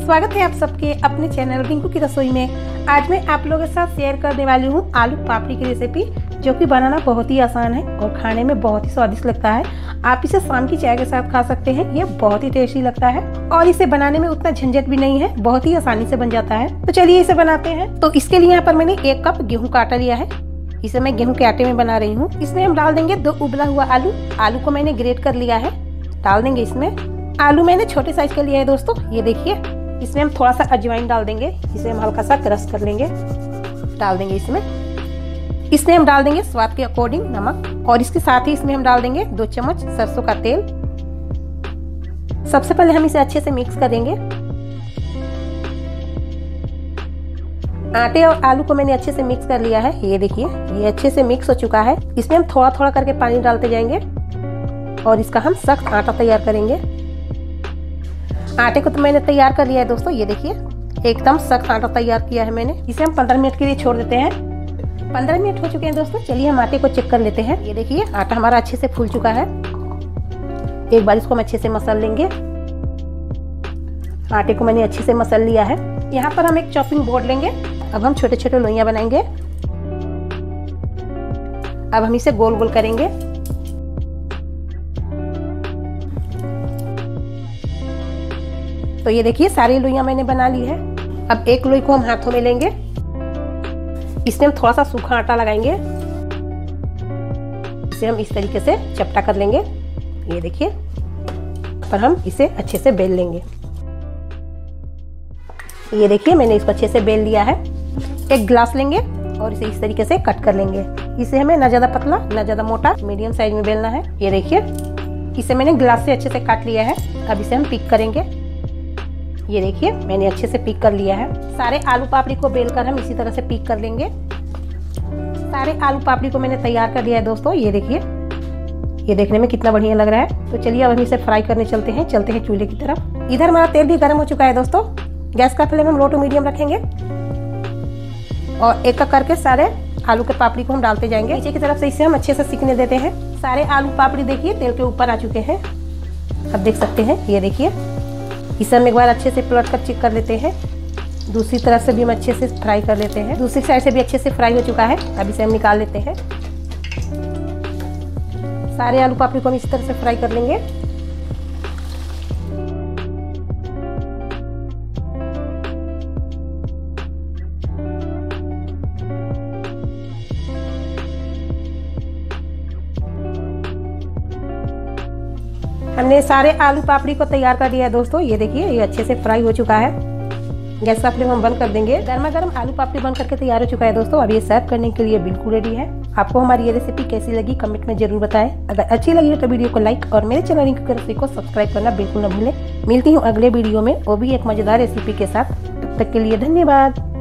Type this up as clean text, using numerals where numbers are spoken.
स्वागत है आप सबके अपने चैनल रिंकू की रसोई में। आज मैं आप लोगों के साथ शेयर करने वाली हूँ आलू पापड़ी की रेसिपी, जो कि बनाना बहुत ही आसान है और खाने में बहुत ही स्वादिष्ट लगता है। आप इसे शाम की चाय के साथ खा सकते हैं। ये बहुत ही टेस्टी लगता है और इसे बनाने में उतना झंझट भी नहीं है, बहुत ही आसानी से बन जाता है। तो चलिए इसे बनाते हैं। तो इसके लिए यहाँ पर मैंने 1 कप गेहूँ का आटा लिया है। इसे मैं गेहूँ के आटे में बना रही हूँ। इसमें हम डाल देंगे 2 उबला हुआ आलू को मैंने ग्रेट कर लिया है, डाल देंगे इसमें। आलू मैंने छोटे साइज का लिया है दोस्तों, ये देखिए। इसमें हम थोड़ा सा अजवाइन डाल देंगे, इसे हम हल्का सा क्रश कर लेंगे, डाल देंगे इसमें हम डाल देंगे स्वाद के अकॉर्डिंग नमक, और इसके साथ ही इसमें हम डाल देंगे 2 चम्मच सरसों का तेल। सबसे पहले हम इसे अच्छे से मिक्स करेंगे। आटे और आलू को मैंने अच्छे से मिक्स कर लिया है, ये देखिए ये अच्छे से मिक्स हो चुका है। इसमें हम थोड़ा थोड़ा करके पानी डालते जाएंगे और इसका हम सख्त आटा तैयार करेंगे। आटे को तो मैंने तैयार कर लिया है दोस्तों, ये देखिए एकदम सख्त आटा तैयार किया है मैंने। इसे हम 15 मिनट के लिए छोड़ देते हैं। 15 मिनट हो चुके हैं दोस्तों, चलिए हम आटे को चेक कर लेते हैं। ये देखिए आटा हमारा अच्छे से फूल चुका है। एक बार इसको हम अच्छे से मसल लेंगे। आटे को मैंने अच्छे से मसल लिया है। यहाँ पर हम एक चॉपिंग बोर्ड लेंगे। अब हम छोटे छोटे लोइयां बनाएंगे। अब हम इसे गोल गोल करेंगे। तो ये देखिए सारी लोइयां मैंने बना ली है। अब एक लोई को हम हाथों में लेंगे, इसमें हम थोड़ा सा सूखा आटा लगाएंगे। इसे हम इस तरीके से चपटा कर लेंगे, ये देखिए। पर हम इसे अच्छे से बेल लेंगे। ये देखिए मैंने इसको अच्छे से बेल लिया है। एक ग्लास लेंगे और इसे इस तरीके से कट कर लेंगे। इसे हमें ना ज्यादा पतला ना ज्यादा मोटा, मीडियम साइज में बेलना है। ये देखिए इसे मैंने ग्लास से अच्छे से काट लिया है। अब इसे हम पिक करेंगे। ये देखिए मैंने अच्छे से पिक कर लिया है। सारे आलू पापड़ी को बेलकर हम इसी तरह से पिक कर लेंगे। सारे आलू पापड़ी को मैंने तैयार कर लिया है दोस्तों, ये देखिए। ये देखने में कितना बढ़िया लग रहा है। तो चलिए अब हम इसे फ्राई करने चलते हैं चूल्हे की तरफ। इधर हमारा तेल भी गर्म हो चुका है दोस्तों। गैस का फ्लेम हम लो टू मीडियम रखेंगे और एक एक करके सारे आलू के पापड़ी को हम डालते जाएंगे। नीचे की तरफ से इसे हम अच्छे से सिकने देते हैं। सारे आलू पापड़ी देखिए तेल के ऊपर आ चुके हैं। अब देख सकते हैं, ये देखिए। इसे हम एक बार अच्छे से पलट कर चेक कर लेते हैं। दूसरी तरफ से भी हम अच्छे से फ्राई कर लेते हैं। दूसरी साइड से भी अच्छे से फ्राई हो चुका है। अब इसे हम निकाल लेते हैं। सारे आलू पापड़ी को हम इस तरह से फ्राई कर लेंगे। हमने सारे आलू पापड़ी को तैयार कर दिया है दोस्तों, ये देखिए ये अच्छे से फ्राई हो चुका है। गैस का फ्लेम हम बंद कर देंगे। गर्मा गर्म आलू पापड़ी बन करके तैयार हो चुका है दोस्तों। अब ये सर्व करने के लिए बिल्कुल रेडी है। आपको हमारी ये रेसिपी कैसी लगी कमेंट में जरूर बताएं। अगर अच्छी लगी तो वीडियो को लाइक और मेरे चैनल रिंकू की रसोई को सब्सक्राइब करना बिल्कुल न भूलें। मिलती हूँ अगले वीडियो में, वो भी एक मजेदार रेसिपी के साथ। तब तक के लिए धन्यवाद।